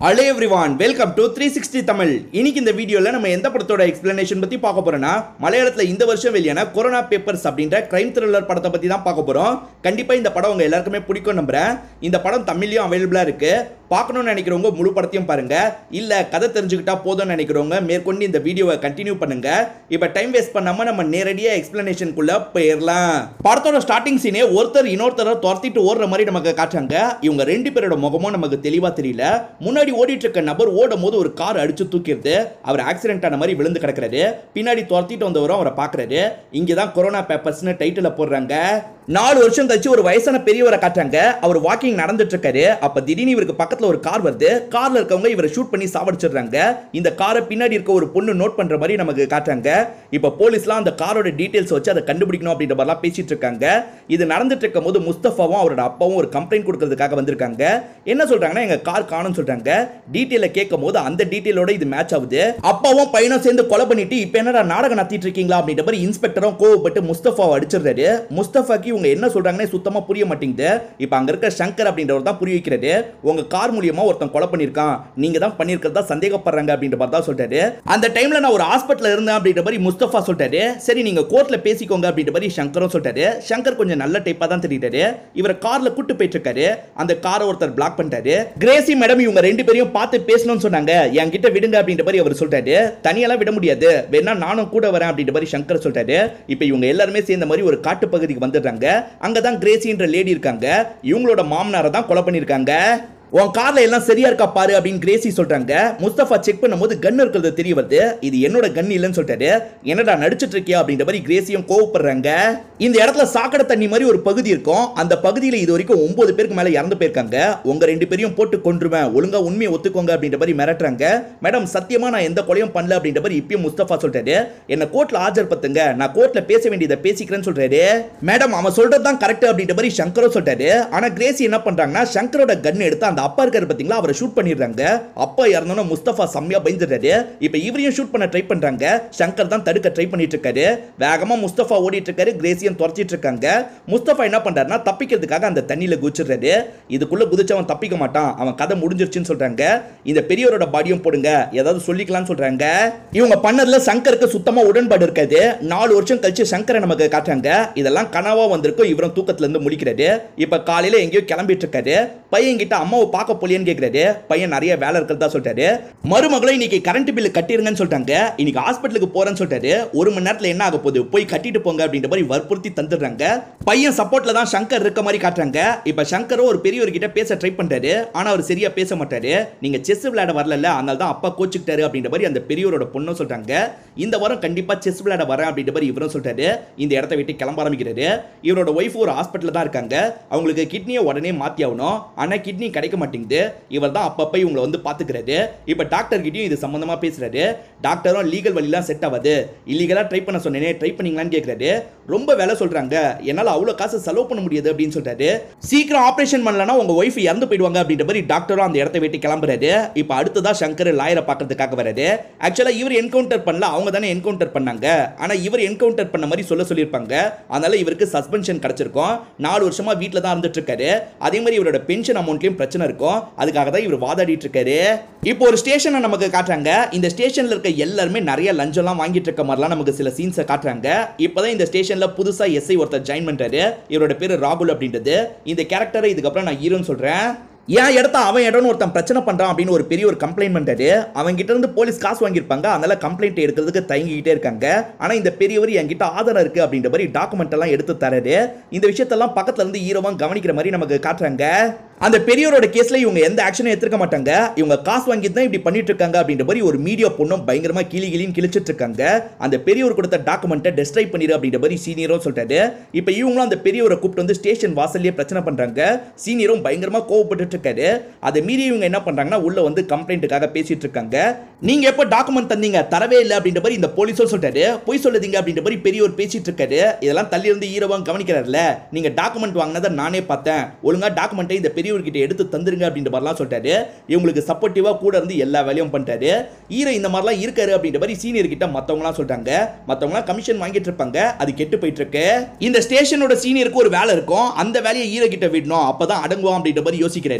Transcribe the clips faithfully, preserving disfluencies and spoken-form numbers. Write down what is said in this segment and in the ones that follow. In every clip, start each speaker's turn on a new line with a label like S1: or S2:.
S1: Hello everyone, welcome to three sixty Tamil. இன்னைக்கு இந்த வீடியோல நம்ம எந்த படத்தோட எக்ஸ்பிளனேஷன் பத்தி பார்க்க போறோம்னா மலையாளத்துல இந்த வருஷம் வெளியான கொரோனா பேப்பர்ஸ் அப்படிங்கற கிரைம் த்ரில்லர் படத்தை பத்தி தான் பார்க்க போறோம். கண்டிப்பா இந்த படம் உங்க எல்லாருக்குமே பிடிக்கும் நம்புறேன். இந்த படம் தமிழ்லயும் அவேலபிளா இருக்கு. பார்க்கணும்னு நினைக்கிறவங்க முழு படத்தையும் பாருங்க. இல்ல கதை தெரிஞ்சுக்கிட்டா போதும்னு நினைக்கிறவங்க மேற்கொண்டு இந்த வீடியோவை கண்டினியூ பண்ணுங்க. இப்போ டைம் வேஸ்ட் பண்ணாம நம்ம நேரடியா எக்ஸ்பிளனேஷனுக்குள்ள போயிரலாம். படத்தோட ஸ்டார்டிங் சீனே ஒருத்தர் இன்னொருத்தரை துரத்திட்டு ஓடுற மாதிரி நமக்கு காட்டுறாங்க. இவங்க ரெண்டு பேரோட முகமும் நமக்கு தெளிவா தெரியல. முன்னாடி ஓடிட்டு இருக்க நபர் ஓடும் போது ஒரு கார் அடிச்சு தூக்கிடுது. அவர் ஆக்சிடென்ட் ஆன மாதிரி விழுந்து கிடக்குறாரு. பின்னாடி துரத்திட்டு வந்தவரும் அவரை பார்க்கறாரு. இங்கதான் கொரோனா பேப்பர்ஸ்னு டைட்டில் போடுறாங்க. நாலு வருஷம் கழிச்சு ஒரு வயசான பெரியவரை காட்டுறாங்க. அவர் வாக்கிங் நடந்துட்டு இருக்காரு. அப்ப திடீர்னு இவருக்கு பக்கத்துல ஒரு கார் வருது. கார்ல இருக்கவங்க இவரை ஷூட் பண்ணி சாவடிச்சிடுறாங்க. இந்த காரை பின்னாடி இருக்க ஒரு பொண்ணு நோட் பண்ற மாதிரி நமக்கு காட்டுறாங்க. இப்ப போலீஸ்லாம் அந்த காரோட டீடைல்ஸ் வச்சு அதை கண்டுபிடிக்கணும் அப்படின்ற மாதிரிலாம் பேசிட்டு இருக்காங்க. இது நடந்துட்டு இருக்கும் போது முஸ்தபாவும் அவரோட அப்பாவும் ஒரு கம்ப்ளைண்ட் கொடுக்கறதுக்காக வந்திருக்காங்க. என்ன சொல்றாங்கன்னா எங்க கார் காணும்னு சொல்றாங்க. டீடைல கேட்கும் போது அந்த டீடைலோட இது மேட்ச் ஆகுது. அப்பாவும் பையனும் சேர்ந்து கொலை பண்ணிட்டு இப்ப என்னடா நாடகம் நடத்திட்டு இருக்கீங்களா அப்படின்ற மாதிரி இன்ஸ்பெக்டரும் கோவப்பட்டு முஸ்தபாவை அடிச்சிடுறாரு. முஸ்தபாக்கு இவங்க என்ன சொல்றாங்கன்னு சுத்தமா புரிய மாட்டேங்குது. இப்ப அங்க இருக்க சங்கர் அப்படின்றவர் தான் புரிய வைக்கிறாரு. உங்க கார் மூலியமா ஒருத்தன் கொலை பண்ணிருக்கான், நீங்க தான் பண்ணிருக்கிறதா சந்தேகப்படுறாங்க அப்படின்ற மாதிரி தான் சொல்றாரு. அந்த டைம்ல நான் ஒரு ஹாஸ்பிடல்ல இருந்தேன் அப்படின்ற மாதிரி முஸ்தபா சொல்றாரு. சரி நீங்க கோர்ட்ல பேசிக்கோங்க அப்படின்ற மாதிரி சங்கரும் சொல்றாரு. சங்கர் கொஞ்சம் நல்ல டைப்பா தான் தெரியுறாரு. இவரை கார்ல கூட்டு போயிட்டு இருக்காரு. அந்த காரை ஒருத்தர் பிளாக் பண்ணிட்டாரு. கிரேசி மேடம் இவங்க ரெண்டு பேரையும் பார்த்து பேசணும்னு சொன்னாங்க. என்கிட்ட விடுங்க அப்படின்ற மாதிரி அவர் சொல்றாரு. தனியெல்லாம் விட முடியாது, வேணா நானும் கூட வரேன் அப்படின்ற மாதிரி சங்கர் சொல்றாரு. இப்போ இவங்க எல்லாருமே சேர்ந்த மாதிரி ஒரு காட்டு பகுதிக்கு வந்துடுறாங்க. அங்கதான் கிரேசின்ற லேடி இருக்காங்க. இவங்களோட மாமனாரை தான் கொலை பண்ணிருக்காங்க. உன் கார்ல எல்லாம் சரியா இருக்கா பாரு அப்படின்னு கிரேசி சொல்றாங்க. முஸ்தபா செக் பண்ணும்போது கன் இருக்கிறது தெரிய வருது. இது என்னோட கன் இல்லைன்னு சொல்லிட்டாரு. என்னடா நடிச்சிட்டு இருக்கியா அப்படின்ற மாதிரி கிரேசியும் கோவப்படுறாங்க. இந்த இடத்துல சாக்கடை தண்ணி மாதிரி ஒரு பகுதி இருக்கும். அந்த பகுதியில் இது வரைக்கும் ஒன்பது பேருக்கு மேல இறந்து போயிருக்காங்க. உங்க ரெண்டு பேரையும் போட்டு கொன்றுவேன், ஒழுங்கா உண்மையை ஒத்துக்கோங்க அப்படின்ற மாதிரி மிரட்டுறாங்க. மேடம் சத்தியமா நான் எந்த கொலையும் பண்ணல அப்படின்ற மாதிரி இப்பயும் முஸ்தபா சொல்றாரு. என்ன கோர்ட்ல ஆஜர்படுத்துங்க, நான் கோர்ட்ல பேச வேண்டியதை பேசிக்கிறேன்னு சொல்றாரு. மேடம் அவன் சொல்றது தான் கரெக்ட் அப்படின்ற மாதிரி சங்கரும் சொல்றாரு. ஆனா கிரேசி என்ன பண்றாங்கன்னா சங்கரோட கன் எடுத்து அந்த அப்பா இருக்காரு பாத்தீங்களா அவரை ஷூட் பண்ணிடுறாங்க. அப்பா இறந்தோன முஸ்தபா செம்மையா பயந்துறாரு. இப்போ இவரையும் ஷூட் பண்ண ட்ரை பண்றாங்க. சங்கர் தான் தடுக்க ட்ரை பண்ணிட்டு இருக்காரு. வேகமா முஸ்தபா ஓடிட்டு இருக்காரு. கிரேசியும் துரத்திட்டு இருக்காங்க. முஸ்தபா என்ன பண்றாருன்னா தப்பிக்கிறதுக்காக அந்த தண்ணியில குதிச்சிடுறாரு. இதுக்குள்ள குதிச்சவன் தப்பிக்க மாட்டான், அவன் கதை முடிஞ்சிருச்சுன்னு சொல்றாங்க. இந்த பெரியவரோட பாடியும் போடுங்க, ஏதாவது சொல்லிக்கலாம்னு சொல்றாங்க. இவங்க பண்ணதுல சங்கருக்கு சுத்தமா உடன்பாடு இருக்காது. நாலு வருஷம் கழிச்சு சங்கரை நமக்கு காட்டுறாங்க. இதெல்லாம் கனவா வந்திருக்கும். இவரும் தூக்கத்துல இருந்து முழிக்கிறாரு. இப்ப காலையில எங்கேயோ கிளம்பிட்டு இருக்காரு. பையன் கிட்ட அம்மாவை பார்க்க போலியன்னு கேட்கிறாரு. பையன் நிறைய வேலை இருக்கிறதா சொல்றாரு. மருமகளை இன்னைக்கு கரண்ட் பில் கட்டிருங்கன்னு சொல்றாங்க. இன்னைக்கு ஹாஸ்பிட்டலுக்கு போறேன்னு சொல்றாரு. ஒரு மணி நேரத்துல என்ன ஆக போகுது, போய் கட்டிட்டு போங்க அப்படின்ற மாதிரி வற்புறுத்தி தந்துடுறாங்க. பையன் சப்போர்ட்ல தான் சங்கர் இருக்க மாதிரி காட்டுறாங்க. இப்ப சங்கரும் ஒரு பெரியவர் கிட்ட பேச ட்ரை பண்றாரு. ஆனா அவர் சரியா பேச மாட்டாரு. நீங்க செஸ் விளையாட வரல, அதனால தான் அப்பா கோச்சுக்கிட்டாரு அப்படின்ற மாதிரி அந்த பெரியவரோட பொண்ணும் சொல்றாங்க. இந்த வாரம் கண்டிப்பா செஸ் விளையாட வரேன் அப்படின்ற மாதிரி இவரும் சொல்றாரு. இந்த இடத்தை விட்டு கிளம்ப ஆரம்பிக்கிறாரு. இவரோட ஒய்ஃப் ஒரு ஹாஸ்பிட்டல்ல தான் இருக்காங்க. அவங்களுக்கு கிட்னியை உடனே மாத்தி ஆகணும். ஆனா கிட்னி கிடைக்க மாட்டேங்குது. இவர் தான் அப்பப்ப இவங்களை வந்து பாத்துக்கிறாரு. இப்ப டாக்டர் கிட்டயும் இது சம்பந்தமா பேசுறாரு. டாக்டரும் லீகல் வழிலாம் செட் ஆகாது, இல்லீகலா ட்ரை பண்ண சொன்னேனே, ட்ரை பண்ணீங்களான்னு கேட்கிறாரு. ரொம்ப வேலை சொல்றாங்க, என்னால அவ்வளவு காசு செலவு பண்ண முடியாது அப்படின்னு சொல்றாரு. சீக்கிரம் ஆபரேஷன் பண்ணலனா உங்க ஒய்ஃப் இறந்து போயிடுவாங்க அப்படின்ற மாதிரி டாக்டரும் அந்த இடத்தை விட்டு கிளம்புறாரு. இப்ப அடுத்ததா சங்கர் லாயரை பார்க்கறதுக்காக வராரு. ஆக்சுவலா இவர் என்கவுண்டர் பண்ணல, அவங்க தானே என்கவுண்டர் பண்ணாங்க. ஆனா இவர் என்கவுண்டர் பண்ண மாதிரி சொல்ல சொல்லியிருப்பாங்க. அதனால இவருக்கு சஸ்பென்ஷன் கிடைச்சிருக்கும். நாலு வருஷமா வீட்டில் தான் இருந்துட்டு இருக்காரு. அதே மாதிரி இவரோட பென்ஷன் அமௌண்ட்லயும் பிரச்சனை இருக்கும். அதுக்காக தான் இவர் வாதாடிட்டு இருக்காரு. இப்போ ஒரு ஸ்டேஷனை நமக்கு காட்டுறாங்க. இந்த ஸ்டேஷன்ல இருக்க எல்லாருமே நிறைய லஞ்சம்லாம் வாங்கிட்டு இருக்க மாதிரிலாம் நமக்கு சில சீன்ஸை காட்டுறாங்க. இப்போதான் இந்த ஸ்டேஷன்ல புதுசா எஸ்ஐ ஒருத்தர் ஜாயின் பண்றாரு. இவரோட பேரு ராகுல் அப்படின்றது. இந்த கேரக்டரை இதுக்கப்புறம் நான் ஹீரோன்னு சொல்றேன். ஏன் இடத்த அவன் இடம்னு ஒருத்தன் பிரச்சனை பண்றான் அப்படின்னு ஒரு பெரிய ஒரு கம்ப்ளைண்ட் பண்றாரு. அவங்க கிட்ட இருந்து போலீஸ் காசு வாங்கியிருப்பாங்க. அதனால கம்ப்ளைண்ட் எடுக்கிறதுக்கு தயங்கிக்கிட்டே இருக்காங்க. ஆனா இந்த பெரியவர் என்கிட்ட ஆதாரம் இருக்கு அப்படின்ற மாதிரி டாக்குமெண்ட் எல்லாம் எடுத்து தராரு. இந்த விஷயத்தெல்லாம் பக்கத்துல இருந்து ஹீரோவா கவனிக்கிற மாதிரி நமக்கு காட்டுறாங்க. அந்த பெரியவரோட கேஸ்ல இவங்க எந்த ஆக்ஷனும் எடுத்துக்க மாட்டாங்க. இவங்க காசு வாங்கி தான் இப்படி பண்ணிட்டு இருக்காங்க அப்படின்ற மாதிரி ஒரு மீடியா பொண்ணும் பயங்கரமா கிளி கிளின்னு கிழிச்சிட்டு இருக்காங்க. அந்த பெரியவர் கொடுத்த டாக்குமெண்ட்டை டெஸ்ட்ராய் பண்ணிடு அப்படின்ற மாதிரி சீனியரும் சொல்றாரு. இப்போ இவங்களும் அந்த பெரியவரை கூப்பிட்டு வந்து ஸ்டேஷன் வாசல்லே பிரச்சனை பண்றாங்க. சீனியரும் பயங்கரமா கோவப்பட்டு இருக்காரு. அதை மீறி இவங்க என்ன பண்றாங்கன்னா உள்ள வந்து கம்ப்ளைண்ட்டுக்காக பேசிட்டு இருக்காங்க. நீங்க எப்ப டாக்குமெண்ட் தந்தீங்க, தரவே இல்லை அப்படின்ற மாதிரி இந்த போலீஸும் சொல்றாரு. போய் சொல்லுதீங்க அப்படின்ற மாதிரி பெரியவர் பேசிட்டு இருக்காரு. இதெல்லாம் தள்ளி இருந்து ஹீரோவா கவனிக்கிறாருல. நீங்க டாக்குமெண்ட் வாங்கினதை நானே பார்த்தேன், ஒழுங்கா டாக்குமெண்ட்டை இந்த பெரிய கிட்ட எடுத்து தந்துருங்க அப்படின்ற மாதிரிலாம் சொல்லிட்டாரு. இவங்களுக்கு சப்போர்ட்டிவா கூட இருந்து எல்லா வேலையும் பண்ணிட்டாரு. ஹீரோ இந்த மாதிரிலாம் இருக்காரு அப்படின்ற மாதிரி சீனியர் கிட்ட மத்தவங்கலாம் சொல்றாங்க. மத்தவங்கலாம் கமிஷன் வாங்கிட்டு இருப்பாங்க, அது கெட்டு போயிட்டு இருக்கு. இந்த ஸ்டேஷனோட சீனியருக்கு ஒரு வேலை இருக்கும், அந்த வேலையை ஹீரோ கிட்ட விடணும், அப்பதான் அடங்குவோம் அப்படின்ற மாதிரி யோசிக்கிறாரு.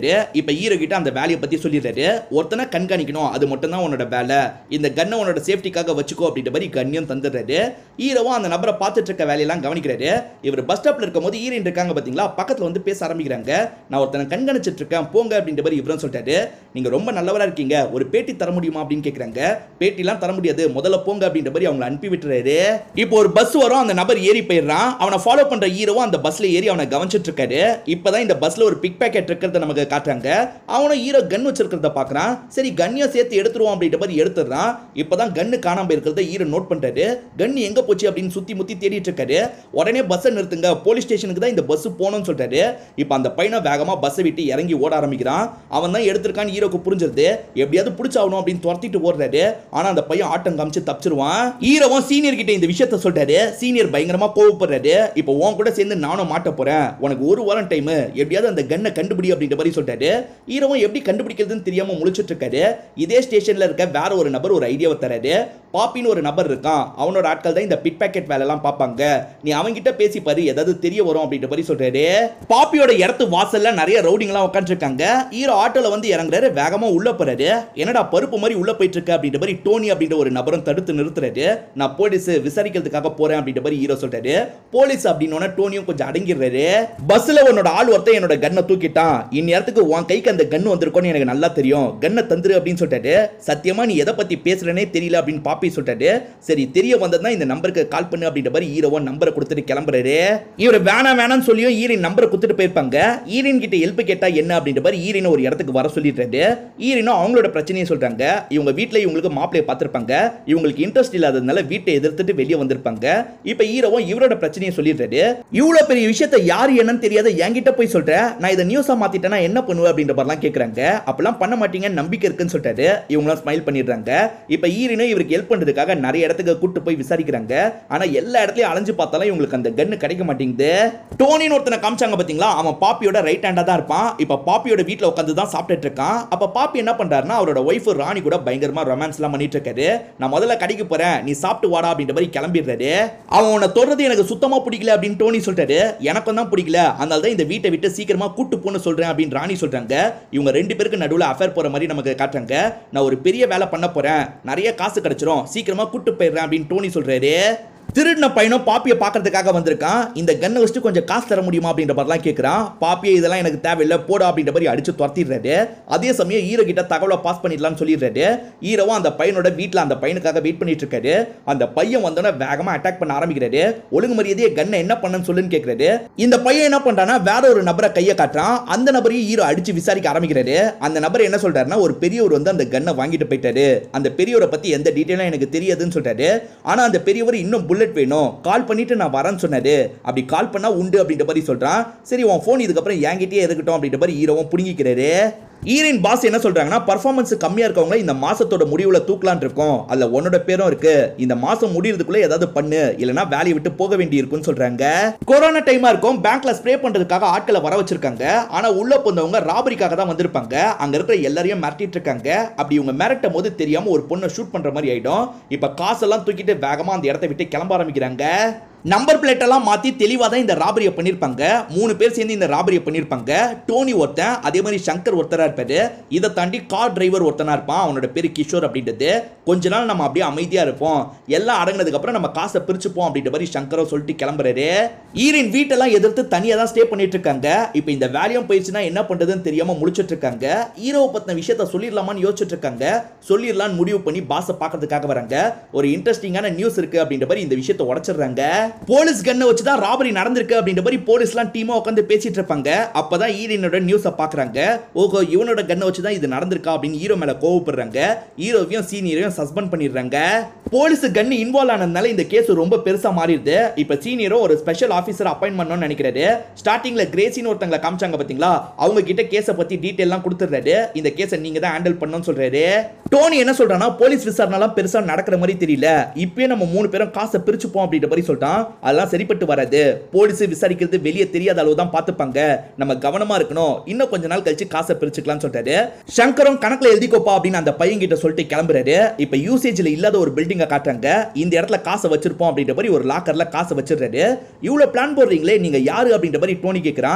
S1: சொல்லிடுறாரு. இப்ப ஹீரோ கிட்ட அந்த வேலையை பத்தி சொல்லிடுறாரு. ஒருத்தனை கண்காணிக்கணும், அது மட்டும் தான் உன்னோட வேலை, இந்த கன்னை உன்னோட சேஃப்டிக்காக வச்சுக்கோ அப்படின்ற மாதிரி கண்ணியம் தந்துடுறாரு. ஹீரோவும் அந்த நபரை பார்த்துட்டு இருக்க வேலையெல்லாம் கவனிக்கிறாரு. இவர் பஸ் ஸ்டாப்ல இருக்கும்போது ஹீரோயின் இருக்காங்க பாத்தீங்களா, பக்கத்துல வந்து பேச ஆரம்பிக்கிறாங்க. நான் ஒருத்தனை கண்காணிச்சிட்டு இருக்கேன் போங்க அப்படின்ற மாதிரி இவரும் சொல்லிட்டாரு. நீங்க ரொம்ப நல்லவரா இருக்கீங்க, ஒரு பேட்டி தர முடியுமா அப்படின்னு கேக்குறாங்க. பேட்டிலாம் தர முடியாது, முதல்ல போங்க அப்படின்ற மாதிரி அவங்க அனுப்பி விட்டுறாரு. இப்போ ஒரு பஸ் வரும், அந்த நபர் ஏறி போயிடுறான். அவனை ஃபாலோ பண்ற ஹீரோவும் அந்த பஸ்ல ஏறி அவனை கவனிச்சிட்டு இருக்காரு. இப்பதான் இந்த பஸ்ல ஒரு பிக் பாக்கெட் இருக்கிறத நமக்கு காட்டுறாங்க. அவனும் ஹீரோ கன் வச்சிருக்கிறத பாக்குறான். சரி கன்னியும் சேர்த்து எடுத்துருவோம் அப்படின்ற மாதிரி எடுத்துறான். இப்பதான் கன்னு காணாம இருக்கிறத ஹீரோ நோட் பண்றாரு. கன் எங்க போச்சு அப்படின்னு சுத்தி முத்தி தேடிட்டு இருக்காரு. உடனே பஸ் நிறுத்துங்க, போலீஸ் ஸ்டேஷனுக்கு தான் இந்த பஸ் போகணும்னு சொல்றாரு. இப்போ அந்த பையனை வேகமா பஸ்ஸை விட்டு இறங்கி ஓட ஆரம்பிக்கிறான். அவன் தான் எடுத்திருக்கான்னு ஹீரோக்கு புரிஞ்சிருது. எப்படியாவது பிடிச்சாகணும் அப்படின்னு துரத்திட்டு ஓடுறாரு. ஆனா அந்த பையன் ஆட்டம் காமிச்சு தப்பிச்சிருவான். ஹீரோவும் சீனியர் கிட்ட இந்த விஷயத்த சொல்றாரு. சீனியர் பயங்கரமா கோவப்படுறாரு. இப்போ உன் கூட சேர்ந்து நானும் மாட்ட போறேன், உனக்கு ஒரு வாரம் டைம், எப்படியாவது அந்த கன்னை கண்டுபிடி அப்படின்ற மாதிரி சொல்றாரு. ஹீரோவும் எப்படி கண்டுபிடிக்கிறதுன்னு தெரியாம முழிச்சிட்டு இருக்காரு. இதே ஸ்டேஷன்ல இருக்க வேற ஒரு நபர் ஒரு ஐடியாவை தராரு. பாப்பின்னு ஒரு நபர் இருக்கான், அவனோட ஆட்கள் தான் இந்த பிட் பாக்கெட் வேலை எல்லாம் பார்ப்பாங்க, நீ அவங்கிட்ட பேசி பாரு, ஏதாவது தெரிய வரும் அப்படின்ற மாதிரி சொல்றாரு. பாப்பியோட இடத்து வாசல்ல நிறைய ரவுடிங்லாம் உட்காந்துருக்காங்க. ஹீரோ ஆட்டோல வந்து இறங்குறாரு, வேகமா உள்ள போறாரு. என்னடா பருப்பு மாதிரி உள்ள போயிட்டு இருக்க அப்படின்ற மாதிரி டோனி அப்படின்ற ஒரு நபரும் தடுத்து நிறுத்துறாரு. நான் போலீஸ் விசாரிக்கிறதுக்காக போறேன் அப்படின்ற மாதிரி ஹீரோ சொல்றாரு. போலீஸ் அப்படின்னு டோனியும் கொஞ்சம் அடங்கிடுறாரு. பஸ்ல உன்னோட ஆள் ஒருத்தன் என்னோட கன்னை தூக்கிட்டான், இந்நேரத்துக்கு உன் கைக்கு அந்த கன்னு வந்திருக்கும்னு எனக்கு நல்லா தெரியும், கன்னை தந்துரு அப்படின்னு சொல்லிட்டாரு. சத்தியமா நீ எதை பத்தி பேசுறனே தெரியல அப்படின்னு பாப்பி சொல்லிட்டாரு. சரி தெரிய வந்ததுனா இந்த நம்பருக்கு கால் பண்ணு அப்படின்ற மாதிரி ஹீரோவோ நம்பரை கொடுத்துட்டு கிளம்புறாரு. இவர் வேணா வேணான்னு சொல்லியும் ஈரின் நம்பரை கொடுத்துட்டு போயிருப்பாங்க. ஈரின் கிட்ட ஹெல்ப் கேட்டா என்ன அப்படின்ற மாதிரி ஈரின் ஒரு இடத்துக்கு வர சொல்லிட்டாரு. ஈரினும் அவங்களோட பிரச்சனையை சொல்றாங்க. இவங்க வீட்ல இவங்களுக்கு மாப்பிளைய பார்த்திருப்பாங்க, இவங்களுக்கு இன்ட்ரெஸ்ட் இல்லாததுனால வீட்டை எதிர்த்துட்டு வெளியே வந்திருப்பாங்க. இப்போ ஹீரோவோ இவரோட பிரச்சனையை சொல்லிடுறாரு. இவ்வளவு பெரிய விஷயத்தை யாரு என்னன்னு தெரியாத என்கிட்ட போய் சொல்ற, நான் இதை நியூஸா மாத்திட்டேன்னா என்ன பண்ணுவேன் அப்படின்ற மாதிரிலாம் கேட்கறாங்க. அப்பெல்லாம் பண்ண மாட்டீங்கன்னு நம்பிக்கை இருக்குன்னு சொல்லிட்டாரு. இவங்களாம் ஸ்மைல் பண்ணிடுறாங்க. இப்போ ஈரினும் இவருக்கு ஹெல்ப் பண்றதுக்காக நிறைய இடத்துக்கு கூட்டு போய் விசாரிக்கிறாங்க. ஆனா எல்லா இடத்துலயும் அலைஞ்சு பார்த்தாலும் இவங்களுக்கு அந்த கன்னு கிடைக்க மாட்டேங்குது. டோனின்னு ஒருத்தனை காமிச்சாங்க பாத்தீங்களா, அவன் பாப்பியோட ரைட் ஹேண்டா தான் இருப்பான். இப்ப பாப்பியோட வீட்ல உட்கார்ந்து தான் சாப்பிட்டுட்டு இருக்கான். அப்ப பாப்பி என்ன பண்றாருன்னா அவரோட ஒய்ஃப் ராணி கூட பயங்கரமா ரொமான்ஸ் எல்லாம் பண்ணிட்டு இருக்காரு. நான் முதல்ல கடைக்கு போறேன், நீ சாப்பிட்டு வாடா அப்படின்ற மாதிரி கிளம்பிடுறாரு. அவன் உன்னை தொடர்றது எனக்கு சுத்தமா பிடிக்கல அப்படின்னு டோனி சொல்றாரு. எனக்கும் தான் பிடிக்கல, அதனால தான் இந்த வீட்டை விட்டு சீக்கிரமா கூட்டு போன்னு சொல்றேன் அப்படின்னு ராணி சொல்றாங்க. இவங்க ரெண்டு பேருக்கு நடுவுல அஃபேர் போற மாதிரி நமக்கு காட்டுறாங்க. நான் ஒரு பெரிய வேலை பண்ண போறேன், நிறைய காசு கிடைச்சிரும், சீக்கிரமா கூட்டு போயிடுறேன் அப்படின்னு டோனி சொல்றாரு. திருடின பையனும் பாப்பியை பார்க்கறதுக்காக வந்திருக்கான். இந்த கன்னை வச்சுட்டு கொஞ்சம் காசு தர முடியுமா அப்படின்ற மாதிரிலாம் கேட்குறான். பாப்பியை இதெல்லாம் எனக்கு தேவையில்லை போடா அப்படின்ற மாதிரி அடிச்சு துரத்திடுறாரு. அதே சமயம் ஹீரோ கிட்ட தகவலை பாஸ் பண்ணிடலாம்னு சொல்லிடுறாரு. ஹீரோவும் அந்த பையனோட வீட்டில் அந்த பையனுக்காக வெயிட் பண்ணிட்டு இருக்காரு. அந்த பையன் வந்தோடனே வேகமாக அட்டாக் பண்ண ஆரம்பிக்கிறாரு. ஒழுங்கு மரியாதையே கன்னை என்ன பண்ணன்னு சொல்லுன்னு கேட்கறாரு. இந்த பையன் என்ன பண்றான்னா வேற ஒரு நபரை கையை காட்டுறான். அந்த நபரையும் ஹீரோ அடிச்சு விசாரிக்க ஆரம்பிக்கிறாரு. அந்த நபர் என்ன சொல்றாருன்னா ஒரு பெரியவர் வந்து அந்த கன்னை வாங்கிட்டு போயிட்டாரு, அந்த பெரியவரை பத்தி எந்த டீட்டெயிலும் எனக்கு தெரியாதுன்னு சொல்றாரு. ஆனா அந்த பெரியவர் இன்னும் புல்லட் வேணும், கால் பண்ணிட்டு நான் வரேன்னு சொன்னாரு, அப்படி கால் பண்ணா உண்டு அப்படின்ற மாதிரி சொல்றான். சரி உன் போன் இதுக்கப்புறம் என்கிட்டயே இருக்கட்டும் அப்படின்ற மாதிரி ஹீரோவும் புடுங்கிக்கிறாரு. ஈரின் பாஸ் என்ன சொல்றாங்கன்னா பர்ஃபார்மன்ஸ் கம்மியா இருக்கவங்க இந்த மாசத்தோட முடிவுல தூக்கலான் இருக்கும், அதுல உன்னோட பேரும் இருக்கு, இந்த மாசம் முடியறதுக்குள்ள ஏதாவது பண்ணு, இல்லனா வேலையை விட்டு போக வேண்டி இருக்குன்னு சொல்றாங்க. கொரோனா டைமா இருக்கும், பேங்க்ல ஸ்ப்ரே பண்றதுக்காக ஆட்களை வர வச்சிருக்காங்க. ஆனா உள்ள போனவங்க ராபரிக்காக தான் வந்திருப்பாங்க. அங்க இருக்கிற எல்லாரையும் மிரட்டிட்டு இருக்காங்க. அப்படி இவங்க மிரட்டும் போது தெரியாம ஒரு பொண்ணை ஷூட் பண்ற மாதிரி ஆயிடும். இப்ப காசெல்லாம் தூக்கிட்டு வேகமா அந்த இடத்தை விட்டு கிளம்ப ஆரம்பிக்கிறாங்க. நம்பர் பிளேட் எல்லாம் மாத்தி தெளிவா தான் இந்த ராபரியை பண்ணிருப்பாங்க. மூணு பேர் சேர்ந்து இந்த ராபரியை பண்ணிருப்பாங்க. டோனி ஒருத்தன், அதே மாதிரி சங்கர் ஒருத்தரா இருப்பாரு. இதை தாண்டி கார் டிரைவர் ஒருத்தனா இருப்பான், அவனோட பேரு கிஷோர் அப்படின்றது. கொஞ்ச நாள் நம்ம அப்படியே அமைதியா இருப்போம், எல்லாம் அடங்கினதுக்கு அப்புறம் நம்ம காசை பிரிச்சுப்போம் அப்படின்ற மாதிரி சங்கரோ சொல்லிட்டு கிளம்புறாரு. ஈரின் வீட்டெல்லாம் எதிர்த்து தனியா தான் ஸ்டே பண்ணிட்டு இருக்காங்க. இப்போ இந்த வேலையும் போயிடுச்சுன்னா என்ன பண்றதுன்னு தெரியாம முழிச்சிட்டு இருக்காங்க. ஹீரோவை பத்தின விஷயத்த சொல்லிடலாமான்னு யோசிச்சுட்டு இருக்காங்க. சொல்லிடலான்னு முடிவு பண்ணி பாஸை பார்க்கறதுக்காக வராங்க. ஒரு இன்ட்ரெஸ்டிங்கான நியூஸ் இருக்கு அப்படின்ற மாதிரி இந்த விஷயத்தை உடைச்சிடுறாங்க. போலீஸ் கன்னை வச்சு தான் ராபரி நடந்திருக்கு அப்படின்ற மாதிரி போலீஸ்லாம் டீமா உட்காந்து பேசிட்டு இருப்பாங்க. அப்பதான் ஈரினோட நியூஸை பாக்குறாங்க. ஓகோ இவனோட கன்னை வச்சு தான் இது நடந்திருக்கா அப்படின்னு ஹீரோ மேல கோவப்படுறாங்க. ஹீரோவையும் சீனியரையும் சஸ்பெண்ட் பண்ணிடுறாங்க. போலீஸ் கன்னு இன்வால்வ் ஆனதுனால இந்த கேஸ் ரொம்ப பெருசா மாறிடுது. இப்ப சீனியரோ ஒரு ஸ்பெஷல் ஆபீசர் அப்பாயின்ட் பண்ணணும்னு நினைக்கிறாரு. ஸ்டார்டிங்ல கிரேசின்னு ஒருத்தங்களை காமிச்சாங்க பாத்தீங்களா, அவங்க கிட்ட கேஸை பத்தி டீடைல் எல்லாம் கொடுத்துறாரு. இந்த கேஸை நீங்க தான் ஹேண்டில் பண்ணணும்னு சொல்றாரு. டோனி என்ன சொல்றானா போலீஸ் விசாரணைலாம் பெருசா நடக்கிற மாதிரி தெரியல, இப்பயே நம்ம மூணு பேரும் காசை பிரிச்சுப்போம் அப்படின்ற மாதிரி சொல்லிட்டான். அதெல்லாம் சரிப்பட்டு வராது, போலீஸ் விசாரிக்கிறது வெளியே தெரியாத அளவு தான் பார்த்துப்பாங்க, நம்ம கவனமா இருக்கணும், இன்னும் கொஞ்ச நாள் கழிச்சு காசை பிரிச்சுக்கலாம்னு சொல்றாரு. சங்கரும் கணக்குல எழுதிக்கோப்பா அப்படின்னு அந்த பையன் கிட்ட சொல்லிட்டு கிளம்புறாரு. இப்ப யூசேஜ்ல இல்லாத ஒரு பில்டிங்கை காட்டுறாங்க. இந்த இடத்துல காசை வச்சிருப்போம் அப்படின்ற மாதிரி ஒரு லாக்கர்ல காசை வச்சிடுறாரு. இவ்வளவு பிளான் போடுறீங்களே நீங்க யாரு அப்படின்ற மாதிரி டோனி கேட்கிறான்.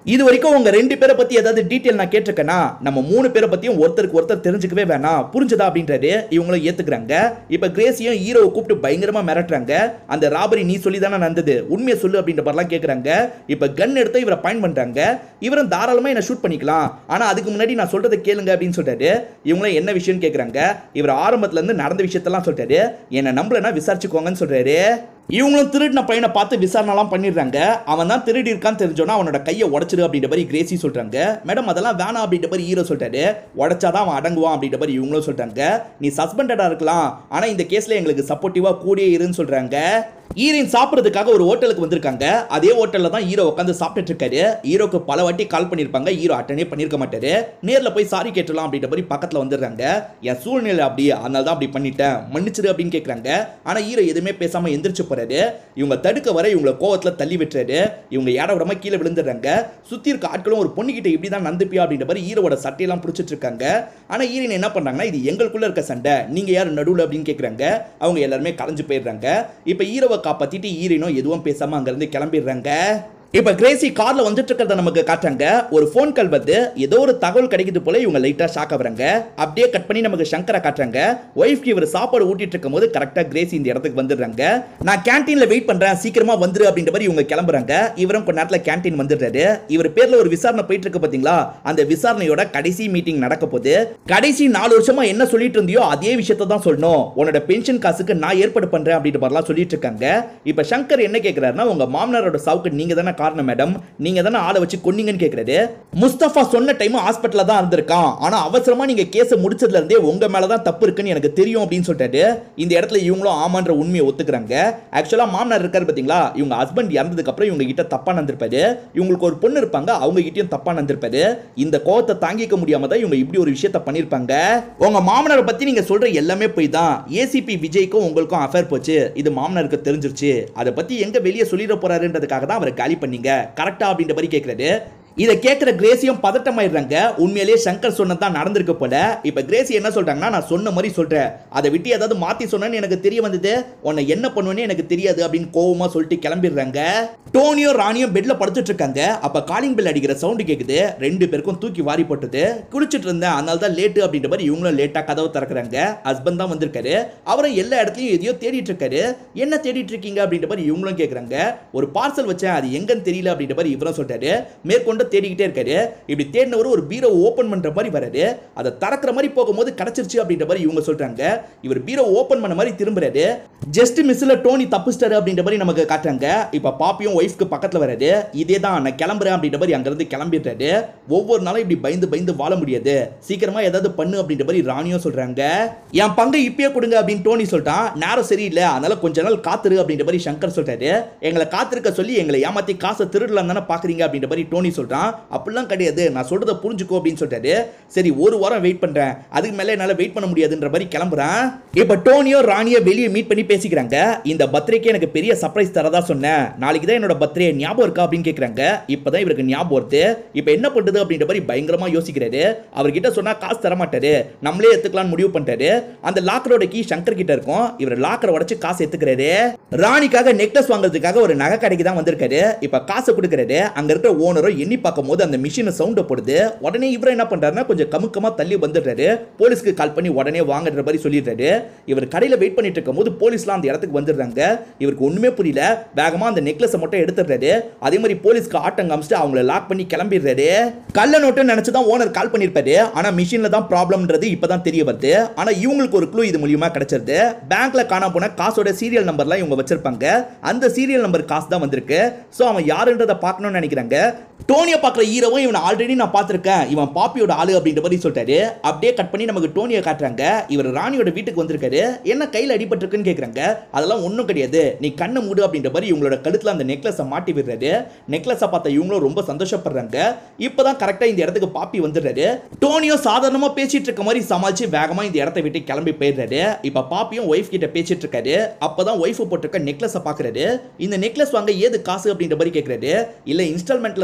S1: இது வரைக்கும் உங்க ரெண்டு பேரை பத்தி ஏதாவது டீடைல் நான் கேட்டிருக்கேனா, நம்ம மூணு பேரை பத்தியும் ஒருத்தருக்கு ஒருத்தர் தெரிஞ்சுக்கவே வேணாம், புரிஞ்சதா அப்படின்றாரு. இவங்களும் ஏத்துக்கிறாங்க. இப்ப கிரேசியும் ஹீரோவை கூப்பிட்டு பயங்கரமா மிரட்டுறாங்க. அந்த ராபரி நீ சொல்லி தானே நடந்தது, உண்மையை சொல்லு அப்படின்ற மாதிரிலாம் கேட்கறாங்க. இப்ப கன் எடுத்து இவரை பாயிண்ட் பண்றாங்க. இவரும் தாராளமா என்ன ஷூட் பண்ணிக்கலாம், ஆனா அதுக்கு முன்னாடி நான் சொல்றதை கேளுங்க அப்படின்னு சொல்றாரு. இவங்களும் என்ன விஷயம் கேட்கறாங்க. இவர் ஆரம்பத்துல இருந்து நடந்த விஷயத்தெல்லாம் சொல்றாரு. என்ன நம்பலன்னா விசாரிச்சுக்கோங்கன்னு சொல்றாரு. இவங்களும் திருடின பையனை பார்த்து விசாரணைலாம் பண்ணிடுறாங்க. அவன் தான் திருடி இருக்கான்னு தெரிஞ்சோன்னா அவனோட கையை உடச்சிடு அப்படின்ற மாதிரி கிரேசி சொல்றாங்க. மேடம் அதெல்லாம் வேணாம் அப்படின்ற மாதிரி ஹீரோ சொல்றாரு. உடச்சாதான் அவன் அடங்குவான் அப்படின்ற மாதிரி இவங்களும் சொல்றாங்க. நீ சஸ்பெண்டடா இருக்கலாம், ஆனா இந்த கேஸ்ல எங்களுக்கு சப்போர்ட்டிவா கூடியே இருன்னு சொல்றாங்க. ஹீரோயின் சாப்பிட்றதுக்காக ஒரு ஹோட்டலுக்கு வந்திருக்காங்க. அதே ஹோட்டல்ல தான் ஹீரோ உட்காந்து சாப்பிட்டுட்டு இருக்காரு. ஹீரோக்கு பல வாட்டி கால் பண்ணிருப்பாங்க, ஹீரோ அட்டனே பண்ணிருக்க மாட்டாரு. நேர்ல போய் சாரி கேட்டலாம் அப்படின்ற மாதிரி பக்கத்துல வந்துடுறாங்க. என் சூழ்நிலை அப்படி, அதனால தான் அப்படி பண்ணிட்டேன், மன்னிச்சிரு அப்படின்னு கேட்கறாங்க. ஆனா ஹீரோ எதுவுமே பேசாம எந்திரிச்சு போறாரு. இவங்க தடுக்க வர இவங்களை கோவத்துல தள்ளி விட்டுறாரு. இவங்க ஏட விடமா கீழே விழுந்துடுறாங்க. சுத்தி இருக்க ஆட்களும் ஒரு பொண்ணுகிட்ட இப்படி தான் நந்துப்பியா அப்படின்ற மாதிரி ஹீரோட சட்டையெல்லாம் பிடிச்சிட்டு இருக்காங்க. ஆனா ஹீரோயின் என்ன பண்றாங்கன்னா, இது எங்களுக்குள்ள இருக்க சண்டை, நீங்க யார் நடுவில் அப்படின்னு கேட்கறாங்க. அவங்க எல்லாருமே கலைஞ்சு போயிடுறாங்க. இப்ப ஹீரோவை காப்பாத்திட்டு ஹீரோயினும் எதுவும் பேசாம அங்க இருந்து கிளம்பிடுறாங்க. இப்ப கிரேசி கார்ல வந்துட்டு இருக்கிறத நமக்கு காட்டுறாங்க. ஒரு போன் கால் வந்து ஏதோ ஒரு தகவல் கிடைக்குது போல இவங்க லைட்டா ஷாக் ஆகுறாங்க. அப்படியே கட் பண்ணி நமக்கு சங்கரை காட்டுறாங்க. ஒய்ஃப்க்கு இவர் சாப்பாடு ஊட்டிட்டு இருக்கும் போது கரெக்டா கிரேசி இந்த இடத்துக்கு வந்துடுறாங்க. நான் கேண்டீன்ல வெயிட் பண்றேன், சீக்கிரமா வந்துரு அப்படின்ற மாதிரி இவங்க கிளம்புறாங்க. இவரும் கொஞ்ச நேரத்துல கேண்டீன் வந்துடுறாரு. இவர் பேர்ல ஒரு விசாரணை போயிட்டு இருக்கு பாத்தீங்களா, அந்த விசாரணையோட கடைசி மீட்டிங் நடக்க போகுது. கடைசி நாலு வருஷமா என்ன சொல்லிட்டு இருந்தியோ அதே விஷயத்தை தான் சொல்லணும், உன்னோட பென்ஷன் காசுக்கு நான் ஏற்பாடு பண்றேன் அப்படின்ற மாதிரிலாம் சொல்லிட்டு இருக்காங்க. இப்ப சங்கர் என்ன கேட்கிறாருன்னா, உங்க மாமனாரோட சாவுக்கு நீங்க தானே காரணம் மேடம், நீங்க தான ஆளை வச்சு கொன்னீங்கன்னு கேக்குறாரு. முஸ்தபா சொன்ன டைம் ஹாஸ்பிடல்ல தான் இருந்திருக்கான், ஆனா அவசரமா நீங்க கேஸ் முடிச்சதுல இருந்தே உங்க மேல தான் தப்பு இருக்குன்னு எனக்கு தெரியும் அப்படின்னு சொல்லிட்டாரு. இந்த இடத்துல இவங்களும் ஆமான்ற உண்மையை ஒத்துக்கிறாங்க. ஆக்சுவலா மாமனார் இருக்காரு பாத்தீங்களா, இவங்க ஹஸ்பண்ட் இறந்ததுக்கு அப்புறம் இவங்க கிட்ட தப்பா நடந்திருப்பாரு. இவங்களுக்கு ஒரு பொண்ணு இருப்பாங்க, அவங்க கிட்டயும் தப்பா நடந்திருப்பாரு. இந்த கோவத்தை தாங்கிக்க முடியாம தான் இவங்க இப்படி ஒரு விஷயத்தை பண்ணிருப்பாங்க. உங்க மாமனாரை பத்தி நீங்க சொல்ற எல்லாமே போய் தான். ஏசிபி விஜய்க்கும் உங்களுக்கும் அஃபேர் போச்சு, இது மாமனாருக்கு தெரிஞ்சிருச்சு. அதை பத்தி எங்க வெளியே சொல்லிட போறாருன்றதுக்காக தான் அவரை காலி பண்ணீங்க கரெக்டா அப்படின்ற மாதிரி கேட்கிறாரு. இதை கேட்கிற கிரேசியும் பதட்டமாயிடுறாங்க. உண்மையிலேயே சங்கர் சொன்னதான் நடந்திருக்கு போல. இப்ப கிரேசி என்ன சொல்றாங்கன்னா, நான் சொன்ன மாதிரி சொல்றேன், அதை விட்டு ஏதாவது மாத்தி சொன்னேன்னு எனக்கு தெரிய வந்தது, உன்னை என்ன பண்ணுவேன்னு எனக்கு தெரியாது அப்படின்னு கோவமா சொல்லிட்டு கிளம்பிடுறாங்க. டோனியும் ராணியும் பெட்ல படுத்துட்டு இருக்காங்க. அப்ப காலிங் பெல் அடிக்கிற சவுண்ட் கேக்குது. ரெண்டு பேருக்கும் தூக்கி வாரி போட்டுது. குளிச்சுட்டு இருந்தேன், அதனால தான் லேட்டு அப்படின்ற மாதிரி இவங்களும் லேட்டா கதவை திறக்கிறாங்க. ஹஸ்பண்ட் தான் வந்திருக்காரு. அவரும் எல்லா இடத்துலயும் எதையோ தேடிட்டு இருக்காரு. என்ன தேடிட்டு இருக்கீங்க அப்படின்ற மாதிரி இவங்களும் கேட்கறாங்க. ஒரு பார்சல் வச்சேன், அது எங்கன்னு தெரியல அப்படின்ற மாதிரி இவரும் சொல்றாரு. மேற்கொண்டு தேடிக்கிட்டே இருக்காரு. இப்படி தேடினவர் ஒரு பீரோ ஓபன் பண்ற மாதிரி வராரு. அதை திறக்கிற மாதிரி போகும்போது கிடைச்சிருச்சு அப்படின்ற மாதிரி இவங்க சொல்றாங்க. இவர் பீரோ ஓபன் பண்ண மாதிரி திரும்புறாரு. ஜஸ்ட் மிஸ்ல டோனி தப்பிச்சிட்டாரு அப்படின்ற மாதிரி நமக்கு காட்டுறாங்க. இப்ப பாப்பியும் ஒய்ஃப்க்கு பக்கத்துல வராரு. இதே தான் நான் கிளம்புறேன் அப்படின்ற மாதிரி அங்க இருந்து கிளம்பிடுறாரு. ஒவ்வொரு நாளும் இப்படி பயந்து பயந்து வாழ முடியாது, சீக்கிரமா ஏதாவது பண்ணு அப்படின்ற மாதிரி ராணியும் சொல்றாங்க. என் பங்கை இப்பயே கொடுங்க அப்படின்னு டோனி சொல்லிட்டான். நேரம் சரியில்லை, அதனால கொஞ்ச நாள் காத்துரு அப்படின்ற மாதிரி சங்கர் சொல்றாரு. எங்களை காத்திருக்க சொல்லி எங்களை ஏமாத்தி காசை திருடலாம் தானே பாக்குறீங்க அப்படின்ற மாதிரி டோனி சொல்றான். அப்படிலாம் கிடையாது, நான் சொல்றத புரிஞ்சுக்கோ அப்படின்னு சொல்றாரு. சரி ஒரு வாரம் வெயிட் பண்றேன், அதுக்கு மேல என்னால வெயிட் பண்ண முடியாதுன்ற மாதிரி கிளம்புறான். இப்ப டோனியோ ராணியோ வெளியே மீட் பண்ணி பேசிக்கிறாங்க. இந்த பர்த்டேக்கு எனக்கு பெரிய சர்ப்ரைஸ் தரதா சொன்னேன், நாளைக்கு தான் என்னோட பர்த்டே, ஞாபகம் இருக்கா அப்படின்னு கேக்குறாங்க. இப்பதான் இவருக்கு ஞாபகம் வருது. இப்ப என்ன பண்றது அப்படின்ற மாதிரி பயங்கரமா யோசிக்கிறாரு. அவர்கிட்ட சொன்னா காசு தர மாட்டாரு, நம்மளே எடுத்துக்கலாம் முடிவு பண்ணிட்டாரு. அந்த லாக்கரோட கீ சங்கர் கிட்ட இருக்கும். இவர் லாக்கரை உடைச்சு காசு எடுத்துக்கிறாரு. ராணிக்காக நெக்லஸ் வாங்குறதுக்காக ஒரு நகை கடைக்கு தான் வந்திருக்காரு. இப்ப காசு கொடுக்கறாரு. அங்க இருக்கிற ஓனரோ எண்ணி பார்க்கும் போது அந்த மிஷின் சவுண்ட் போடுது. உடனே இவர் என்ன பண்றாருன்னா, கொஞ்சம் கமுக்கமா தள்ளி வந்துடுறாரு. போலீஸ்க்கு கால் பண்ணி உடனே வாங்குற மாதிரி சொல்லிடுறாரு. இவர் கடையில வெயிட் பண்ணிட்டு இருக்கும் போது போலீஸ்லாம் அந்த இடத்துக்கு வந்துடுறாங்க. இவருக்கு ஒண்ணுமே புரியல. வேகமா அந்த நெக்லஸை மட்டும் எடுத்துடுறாரு. அதே மாதிரி போலீஸ்க்கு ஆட்டம் காமிச்சிட்டு அவங்கள லாக் பண்ணி கிளம்பிடுறாரு. கள்ள நோட்டு நினைச்சுதான் ஓனர் கால் பண்ணிருப்பாரு. ஆனா மிஷின்ல தான் ப்ராப்ளம்ன்றது இப்பதான் தெரிய வருது. ஆனா இவங்களுக்கு ஒரு க்ளூ இது மூலியமா கிடைச்சிருது. பேங்க்ல காணாம போன காசோட சீரியல் நம்பர்லாம் இவங்க வச்சிருப்பாங்க. அந்த சீரியல் நம்பர் காசு தான் வந்திருக்கு. சோ அவன் யாருன்றதை பார்க்கணும்னு நினைக்கிறாங்க. டோனியை பார்க்குற ஹீரோவும் இவனை ஆல்ரெடி நான் பார்த்துருக்கேன், இவன் பாப்பியோட ஆளு அப்படின்ற மாதிரி சொல்லிட்டாரு. அப்படியே கட் பண்ணி நமக்கு டோனியை காட்டுறாங்க. இவர் ராணியோட வீட்டுக்கு வந்திருக்காரு. என்ன கையில் அடிபட்டிருக்குன்னு கேட்குறாங்க. அதெல்லாம் ஒன்றும் கிடையாது, நீ கண்ணை மூடு அப்படின்ற மாதிரி இவங்களோட கழுத்தில் அந்த நெக்லஸை மாட்டி விடுறாரு. நெக்லஸை பார்த்த இவங்களும் ரொம்ப சந்தோஷப்படுறாங்க. இப்போதான் கரெக்டாக இந்த இடத்துக்கு பாப்பி வந்துடுறாரு. டோனியோ சாதாரணமாக பேசிட்டு இருக்க மாதிரி சமாளிச்சு வேகமாக இந்த இடத்த விட்டு கிளம்பி போயிடுறாரு. இப்போ பாப்பியும் ஒய்ஃப் கிட்ட பேசிட்டு இருக்காரு. அப்போதான் ஒய்ஃப் போட்டிருக்க நெக்லஸை பார்க்குறாரு. இந்த நெக்லஸ் வாங்க ஏது காசு அப்படின்ற மாதிரி கேட்குறாரு. இல்லை இன்ஸ்டால்மெண்ட்ல தான் வாங்கியிருக்க,